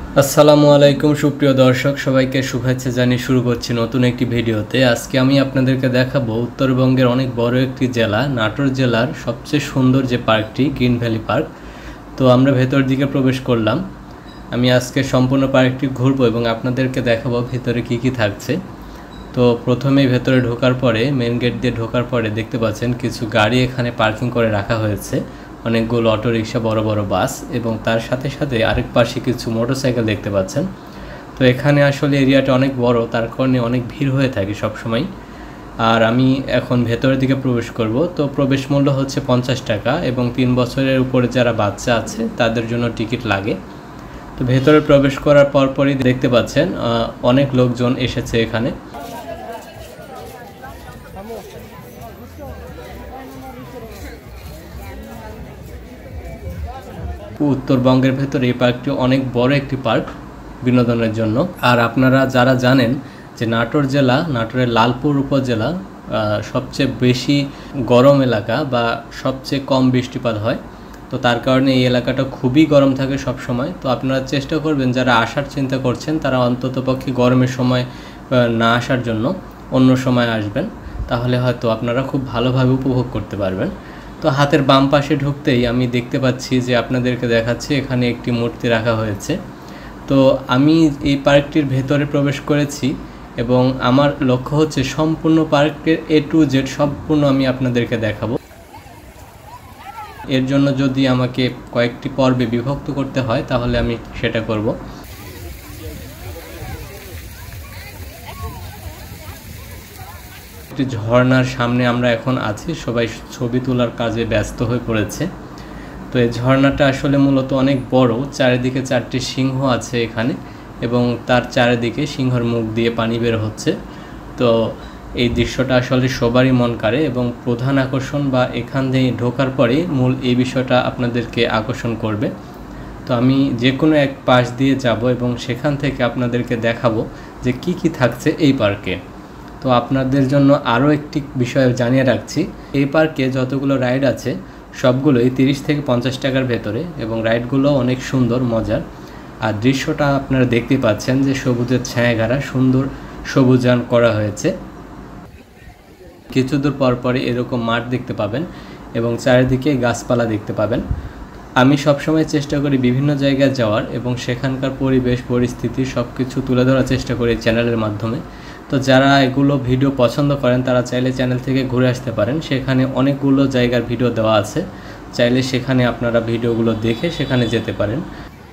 আসসালামু আলাইকুম সুপ্রিয় দর্শক সবাইকে শুভেচ্ছা জানিয়ে শুরু করছি নতুন একটি ভিডিওতে। আজকে আমি আপনাদেরকে দেখাবো উত্তরবঙ্গের অনেক বড় একটি জেলা নাটোর জেলার সবচেয়ে সুন্দর যে পার্কটি গ্রিন ভ্যালি পার্ক। তো আমরা ভেতর দিকে প্রবেশ করলাম। আমি আজকে সম্পূর্ণ পার্কটি ঘুরবো এবং আপনাদেরকে দেখাবো ভেতরে কি কি থাকছে। তো প্রথমেই ভেতরে ঢোকার পরে মেন গেট দিয়ে ঢোকার পরে দেখতে পাচ্ছেন কিছু গাড়ি এখানে পার্কিং করে রাখা হয়েছে, অনেকগুলো অটোরিকশা, বড় বড় বাস এবং তার সাথে সাথে আরেক পাশে কিছু মোটরসাইকেল দেখতে পাচ্ছেন। তো এখানে আসলে এরিয়াটা অনেক বড়, তার কারণে অনেক ভিড় হয়ে থাকে সব সময়। আর আমি এখন ভেতরের দিকে প্রবেশ করব। তো প্রবেশ মূল্য হচ্ছে 50 টাকা এবং 3 বছরের উপরে যারা বাচ্চা আছে তাদের জন্য টিকিট লাগে। তো ভেতরে প্রবেশ করার পরপরই দেখতে পাচ্ছেন অনেক লোকজন এসেছে এখানে। উত্তরবঙ্গের ভেতরে এই পার্কটি অনেক বড় একটি পার্ক বিনোদনের জন্য। আর আপনারা যারা জানেন যে নাটোর জেলা, নাটোরের লালপুর উপজেলা সবচেয়ে বেশি গরম এলাকা বা সবচেয়ে কম বৃষ্টিপাত হয়। তো তার কারণে এই এলাকাটা খুবই গরম থাকে সব সময়। তো আপনারা চেষ্টা করবেন যারা আসার চিন্তা করছেন তারা অন্ততপক্ষে গরমের সময় না আসার জন্য অন্য সময় আসবেন, তাহলে হয়তো আপনারা খুব ভালোভাবে উপভোগ করতে পারবেন। তো হাতের বাম পাশে ঢুকতেই আমি দেখতে পাচ্ছি যে আপনাদেরকে দেখাচ্ছি এখানে একটি মূর্তি রাখা হয়েছে। তো আমি এই পার্কটির ভেতরে প্রবেশ করেছি এবং আমার লক্ষ্য হচ্ছে সম্পূর্ণ পার্কের A to Z সম্পূর্ণ আমি আপনাদেরকে দেখাবো। এর জন্য যদি আমাকে কয়েকটি পর্বে বিভক্ত করতে হয় তাহলে আমি সেটা করব। একটি ঝর্ণার সামনে আমরা এখন আছি, সবাই ছবি তোলার কাজে ব্যস্ত হয়ে পড়েছে। তো এই ঝর্ণাটা আসলে মূলত অনেক বড়, চারিদিকে 4টি সিংহ আছে এখানে এবং তার চারিদিকে সিংহর মুখ দিয়ে পানি বের হচ্ছে। তো এই দৃশ্যটা আসলে সবারই মন কাড়ে এবং প্রধান আকর্ষণ বা এখান থেকে ঢোকার পরে মূল এই বিষয়টা আপনাদেরকে আকর্ষণ করবে। তো আমি যে কোনো এক পাশ দিয়ে যাব এবং সেখান থেকে আপনাদেরকে দেখাবো যে কি কি থাকছে এই পার্কে। তো আপনাদের জন্য আরও একটি বিষয় জানিয়ে রাখছি, এই পার্কে যতগুলো রাইড আছে সবগুলোই 30 থেকে 50 টাকার ভেতরে এবং রাইডগুলো অনেক সুন্দর, মজার। আর দৃশ্যটা আপনারা দেখতে পাচ্ছেন যে সবুজের ছায়া ঘেরা সুন্দর সবুজায়ন করা হয়েছে। কিছু দূর পর পরে এরকম মাঠ দেখতে পাবেন এবং চারিদিকে গাছপালা দেখতে পাবেন। আমি সবসময় চেষ্টা করি বিভিন্ন জায়গায় যাওয়ার এবং সেখানকার পরিবেশ পরিস্থিতি সব কিছু তুলে ধরার চেষ্টা করি চ্যানেলের মাধ্যমে। তো যারা এগুলো ভিডিও পছন্দ করেন তারা চাইলে চ্যানেল থেকে ঘুরে আসতে পারেন, সেখানে অনেকগুলো জায়গার ভিডিও দেওয়া আছে, চাইলে সেখানে আপনারা ভিডিওগুলো দেখে সেখানে যেতে পারেন।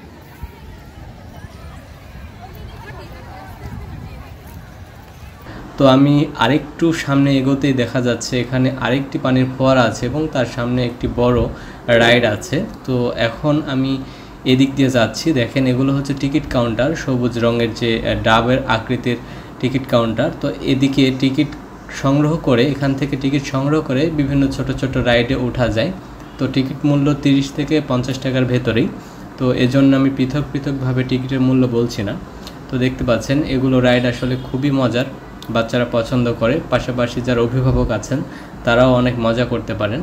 তো আমি আরেকটু সামনে এগোতেই দেখা যাচ্ছে এখানে আরেকটি পানির ফোয়ারা আছে এবং তার সামনে একটি বড় রাইড আছে। তো এখন আমি এদিক দিয়ে যাচ্ছি, দেখেন এগুলো হচ্ছে টিকিট কাউন্টার, সবুজ রঙের যে ডাবের আকৃতির টিকিট কাউন্টার। তো এদিকে টিকিট সংগ্রহ করে, এখান থেকে টিকিট সংগ্রহ করে বিভিন্ন ছোট ছোট রাইডে ওঠা যায়। তো টিকিট মূল্য 30 থেকে 50 টাকার ভেতরেই। তো এজন্য আমি পৃথক পৃথকভাবে টিকিটের মূল্য বলছি না। তো দেখতে পাচ্ছেন এগুলো রাইড আসলে খুবই মজার, বাচ্চারা পছন্দ করে, পাশাপাশি যারা অভিভাবক আছেন তারাও অনেক মজা করতে পারেন।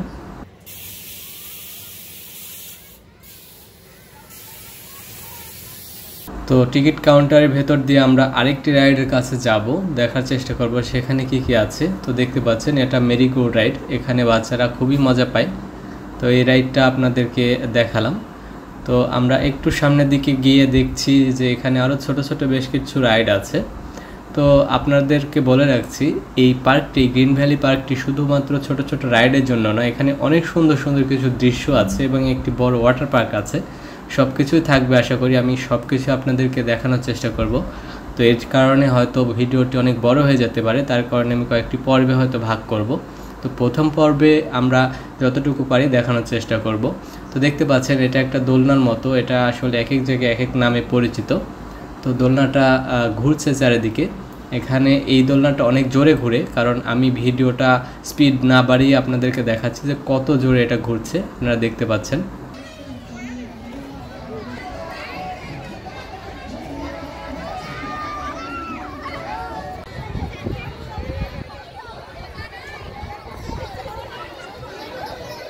তো টিকিট কাউন্টারের ভেতর দিয়ে আমরা আরেকটি রাইডের কাছে যাব, দেখার চেষ্টা করব সেখানে কি কি আছে। তো দেখতে পাচ্ছেন এটা মেরিগো রাইড, এখানে বাচ্চারা খুবই মজা পায়। তো এই রাইডটা আপনাদেরকে দেখালাম। তো আমরা একটু সামনের দিকে গিয়ে দেখছি যে এখানে আরও ছোট ছোট বেশ কিছু রাইড আছে। তো আপনাদেরকে বলে রাখছি এই পার্কটি, গ্রিন ভ্যালি পার্কটি শুধুমাত্র ছোট ছোট রাইডের জন্য না, এখানে অনেক সুন্দর সুন্দর কিছু দৃশ্য আছে এবং একটি বড় ওয়াটার পার্ক আছে। সব কিছুই থাকবে, আশা করি আমি সব কিছু আপনাদেরকে দেখানোর চেষ্টা করব। তো এর কারণে হয়তো ভিডিওটি অনেক বড় হয়ে যেতে পারে, তার কারণে আমি কয়েকটি পর্বে হয়তো ভাগ করব। তো প্রথম পর্বে আমরা যতটুকু পারি দেখানোর চেষ্টা করব। তো দেখতে পাচ্ছেন এটা একটা দোলনার মতো, এটা আসলে এক এক জায়গায় এক এক নামে পরিচিত। তো দোলনাটা ঘুরছে চারিদিকে। এখানে এই দোলনাটা অনেক জোরে ঘুরে, কারণ আমি ভিডিওটা স্পিড না বাড়িয়ে আপনাদেরকে দেখাচ্ছি যে কত জোরে এটা ঘুরছে, আপনারা দেখতে পাচ্ছেন।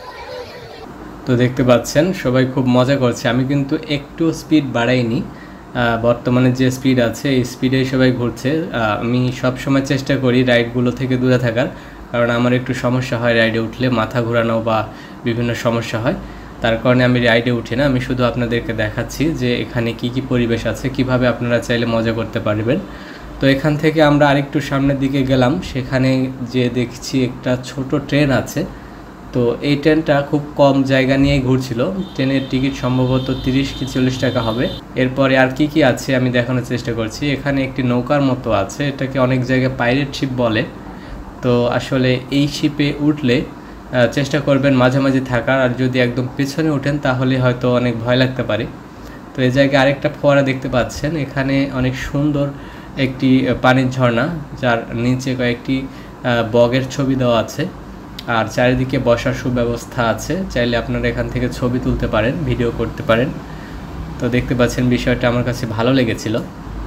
তো দেখতে পাচ্ছেন সবাই খুব মজা করছে, আমি কিন্তু একটু স্পিড বাড়াইনি, বর্তমানে যে স্পিড আছে এই স্পিডেই সবাই ঘুরছে। আমি সবসময় চেষ্টা করি রাইডগুলো থেকে দূরে থাকার, কারণ আমার একটু সমস্যা হয় রাইডে উঠলে, মাথা ঘোরানো বা বিভিন্ন সমস্যা হয়। তার কারণে আমি রাইডে উঠি না। আমি শুধু আপনাদেরকে দেখাচ্ছি যে এখানে কি কি পরিবেশ আছে, কিভাবে আপনারা চাইলে মজা করতে পারবেন। তো এখান থেকে আমরা আরেকটু সামনের দিকে গেলাম, সেখানে যে দেখছি একটা ছোট ট্রেন আছে। তো এই ট্রেনটা খুব কম জায়গা নিয়েই ঘুরছিল। ট্রেনের টিকিট সম্ভবত 30 কি 40 টাকা হবে। এরপরে আর কি কি আছে আমি দেখানোর চেষ্টা করছি। এখানে একটি নৌকার মতো আছে, এটাকে অনেক জায়গায় পাইরেট শিপ বলে। তো আসলে এই শিপে উঠলে চেষ্টা করবেন মাঝামাঝি থাকার, আর যদি একদম পেছনে ওঠেন তাহলে হয়তো অনেক ভয় লাগতে পারে। তো এই জায়গায় আরেকটা ফোয়ারা দেখতে পাচ্ছেন, এখানে অনেক সুন্দর একটি পানির ঝর্ণা, যার নিচে কয়েকটি বগের ছবি দেওয়া আছে, আর চারিদিকে বসার সুব্যবস্থা আছে। চাইলে আপনারা এখান থেকে ছবি তুলতে পারেন, ভিডিও করতে পারেন। তো দেখতে পাচ্ছেন বিষয়টা আমার কাছে ভালো লেগেছিল।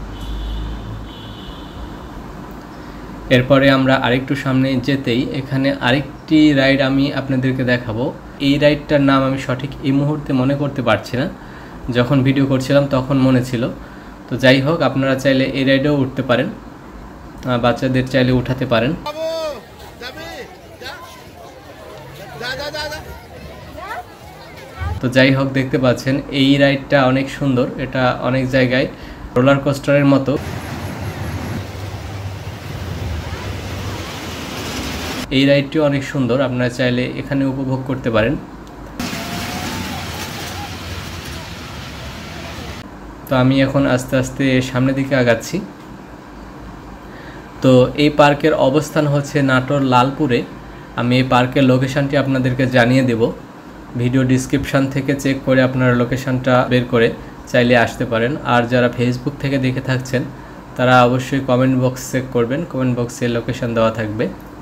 এরপরে আমরা আরেকটু সামনে যেতেই এখানে আরেকটি রাইড আমি আপনাদেরকে দেখাবো। এই রাইডটার নাম আমি সঠিক এই মুহূর্তে মনে করতে পারছি না, যখন ভিডিও করছিলাম তখন মনে ছিল। তো যাই হোক, আপনারা চাইলে এই রাইডেও উঠতে পারেন, বাচ্চাদের চাইলে উঠাতে পারেন। তো যাই হোক, দেখতে পাচ্ছেন এই রাইডটা অনেক সুন্দর, এটা অনেক জায়গায় রোলার কোস্টারের মতো। এই রাইডটিও অনেক সুন্দর, আপনারা চাইলে এখানে উপভোগ করতে পারেন। তো আমি এখন আস্তে আস্তে সামনের দিকে আগাচ্ছি। তো এই পার্কের অবস্থান হচ্ছে নাটোর লালপুরে। আমি এই পার্কের লোকেশানটি আপনাদেরকে জানিয়ে দেব, ভিডিও ডিসক্রিপশান থেকে চেক করে আপনারা লোকেশানটা বের করে চাইলে আসতে পারেন। আর যারা ফেসবুক থেকে দেখে থাকছেন তারা অবশ্যই কমেন্ট বক্স চেক করবেন, কমেন্ট বক্সে লোকেশান দেওয়া থাকবে।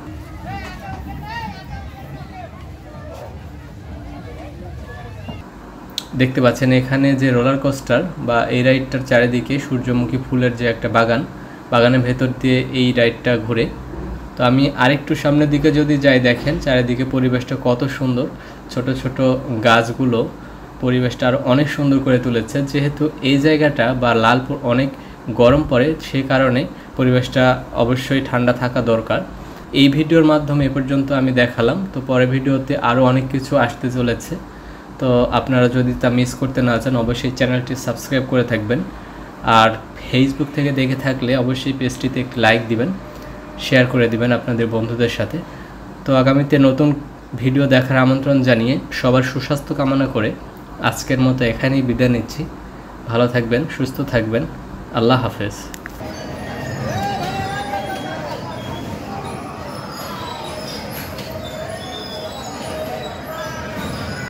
দেখতে পাচ্ছেন এখানে যে রোলার কোস্টার বা এই রাইডটার চারিদিকে সূর্যমুখী ফুলের যে একটা বাগান, বাগানের ভেতর দিয়ে এই রাইডটা ঘুরে। তো আমি আরেকটু সামনের দিকে যদি যাই, দেখেন চারিদিকে পরিবেশটা কত সুন্দর, ছোট ছোট গাছগুলো পরিবেশটা আরও অনেক সুন্দর করে তুলেছে। যেহেতু এই জায়গাটা বা লালপুর অনেক গরম পড়ে, সে কারণে পরিবেশটা অবশ্যই ঠান্ডা থাকা দরকার। এই ভিডিওর মাধ্যমে এ পর্যন্ত আমি দেখালাম, তো পরের ভিডিওতে আরও অনেক কিছু আসতে চলেছে। তো আপনারা যদি তা মিস করতে না চান অবশ্যই চ্যানেলটি সাবস্ক্রাইব করে থাকবেন। আর ফেসবুক থেকে দেখে থাকলে অবশ্যই পেজটিতে একটি লাইক দিবেন, শেয়ার করে দিবেন আপনাদের বন্ধুদের সাথে। তো আগামীতে নতুন ভিডিও দেখার আমন্ত্রণ জানিয়ে সবার সুস্বাস্থ্য কামনা করে আজকের মতো এখানেই বিদায় নিচ্ছি। ভালো থাকবেন, সুস্থ থাকবেন। আল্লাহ হাফেজ।